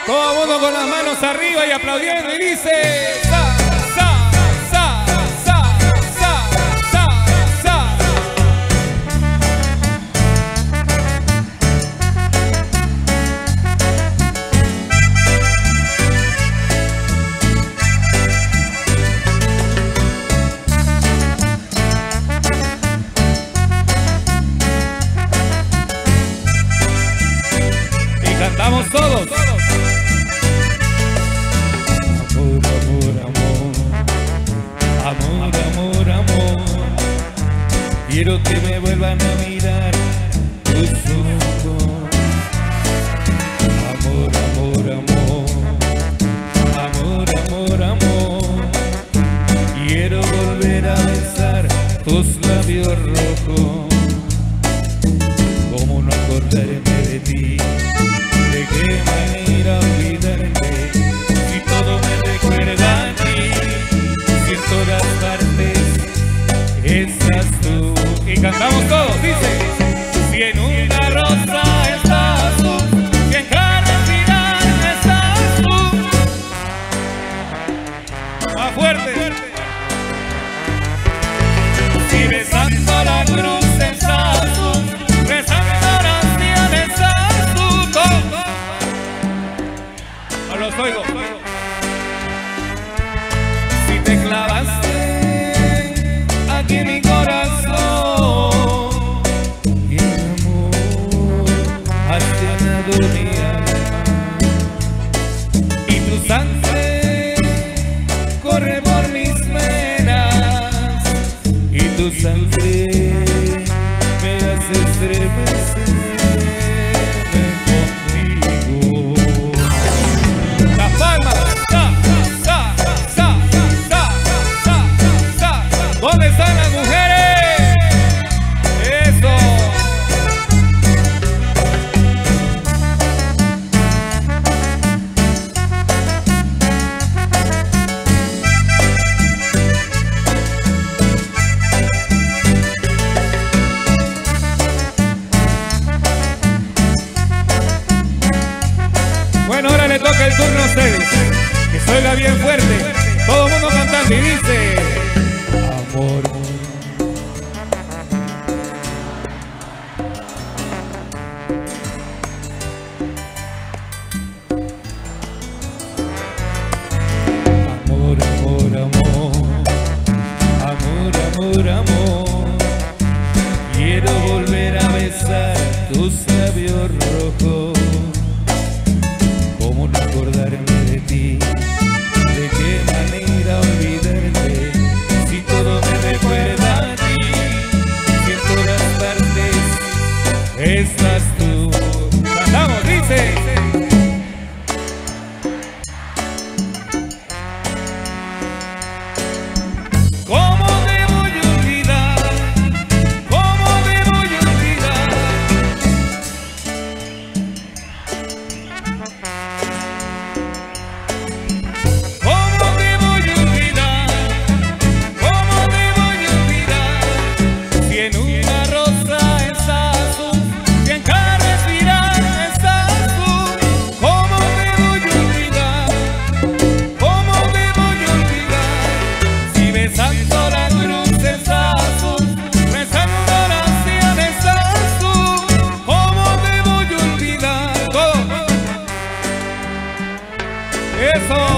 Todo el mundo con las manos arriba y aplaudiendo y dice sa, sa, sa, sa, sa, sa, sa. Y cantamos todos. Amor, amor, amor, quiero que me vuelvan a mirar tus ojos. Amor, amor, amor, amor, amor, amor, quiero volver a besar tus labios rojos. ¿Cómo no acordarme de ti? ¿De qué manera olvidarte? Si todo me recuerda a ti, en todas partes estás tú. Y cantamos todos, dice: si en una rosa estás tú, si en cada respirar estás tú. Más fuerte. Si besando la cruz estás tú, besando oración estás tú. No los oigo. Te clavaste aquí en mi corazón y el amor has llenado mi alma y tu sangre corre por mis venas y tu sangre me hace estremecerme contigo. Las palmas. ¿Dónde están las mujeres? Eso. Bueno, ahora le toca el turno a ustedes. Que se oiga bien fuerte. Todo el mundo cantando y dice: amor, amor, amor, amor, amor, amor, amor, quiero volver a besar tus labios rojos. ¿Cómo no acordarme de ti? ¿De qué manera olvidarte? Si todo me recuerda a ti, si en todas partes estás tú. Cantamos, dice: ¿cómo te voy a olvidar? ¿Cómo te voy a olvidar? Eso.